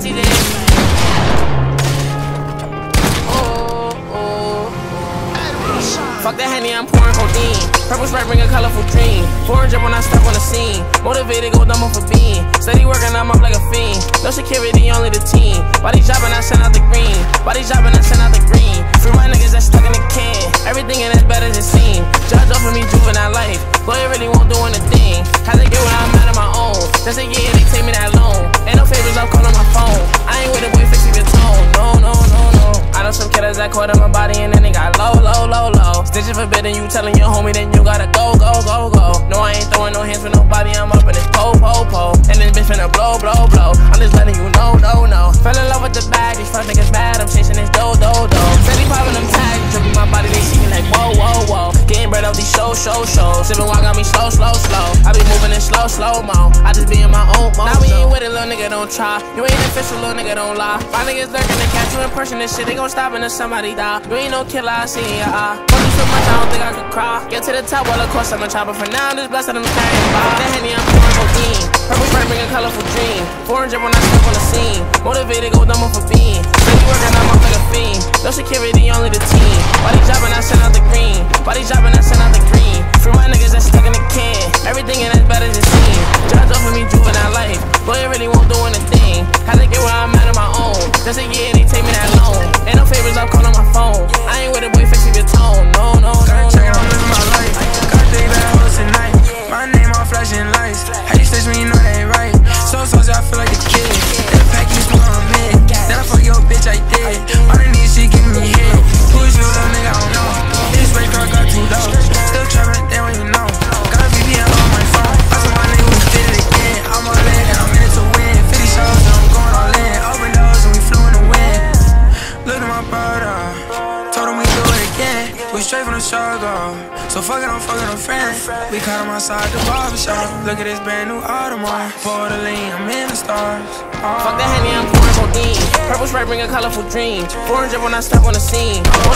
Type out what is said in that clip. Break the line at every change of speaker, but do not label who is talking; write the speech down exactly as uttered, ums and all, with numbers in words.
T J. Fuck that Henny, I'm pouring codeine. Purple Sprite bring a colorful dream. Foreign drip when I step on the scene. Motivated, go dumb off a bean. Steady working, I'm up like a fiend. No security, only the team. Body dropping, I send out the green. Body dropping, I send out the green. Free my niggas that stuck in the can. Everything in that's better than seen. Judge off of me, juvenile life. Lawyer really won't do anything. Had to get when I'm out of my own. Just a year, they take me that loan. Ain't no favors, I'm calling my phone. I ain't with a boy fixing your tone. No, no, no, no. I know some killers that caught in my body and then they got low, low, low, low. Stitching forbidden, you telling your homie, then you gotta go, go, go, go. No, I ain't throwing no hands for nobody, I'm up in this pole, pole, pole. And this bitch finna blow, blow, blow. I'm just letting you know, no, no. Fell in love with the bag, these fuck niggas mad, I'm chasing this dough, dough, dough. Steady popping them tags, dripping my body, they see me like whoa, whoa, whoa. Getting bread off these show, show, shows. Sipping wine got me slow, slow, slow. I be moving in slow, slow mo. I just be in my own mode. Now we ain't with it, little nigga, don't try. You ain't official, little nigga, don't lie. My niggas lurking to catch you in person, this shit, they gon' stop until somebody die. You ain't no killer, I see in your eye. Fuck you so much, I don't think I could cry. Get to the top, well, of course I'm a chopper. For now, I'm just blessed that I'm carrying by. That Henny, I'm pouring codeine. Purple Sprite bring a colorful dream. Foreign drip when I step on the scene. Motivated, go dumb off a bean. Steady working, I'm up like a fiend. No security, only the team. Body dropping, I send out the green. Body dropping, I send out the green. Free my niggas that stuck in the can. Everything in that's better than seen. Judge off of me, juvenile life. Lawyer really won't do anything. Had to get where I'm at on my own. Just a year, they take me that loan. Ain't no favors, I'm calling my phone. I ain't with a boy fixing your tone. No, no, no, no.
Check it, I'm living my life. Got three bad hoes tonight. My name all flashing lights. How you stage when you know they ain't right? So saucy, I feel like a kid. That pack you through on mid. Then I fuck your bitch, I did. All the need she giving me head. Who is you, little nigga? I don't know. This race car got two dogs. Still trapping, damn when you know. Got a V P N on my phone. I saw my nigga who did it again. I'm all in and I'm in it to win. fifty shows and I'm going all in. Open doors and we flew in the wind. Look at my brother. Told him we do it again. We straight from the struggle. So fuck it, I'm fucking a friend. We caught him outside the barbershop. Look at this brand new Audemars. Pour the lean, I'm in the stars. Oh.
Fuck that Henny, I'm pouring codeine. Purple Sprite bring a colorful dream. Foreign drip when I step on the scene.